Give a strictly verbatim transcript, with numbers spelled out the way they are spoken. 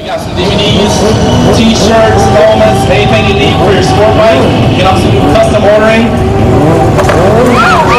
We got some D V Ds, t-shirts, helmets, anything you need for your sport bike. You can also do custom ordering.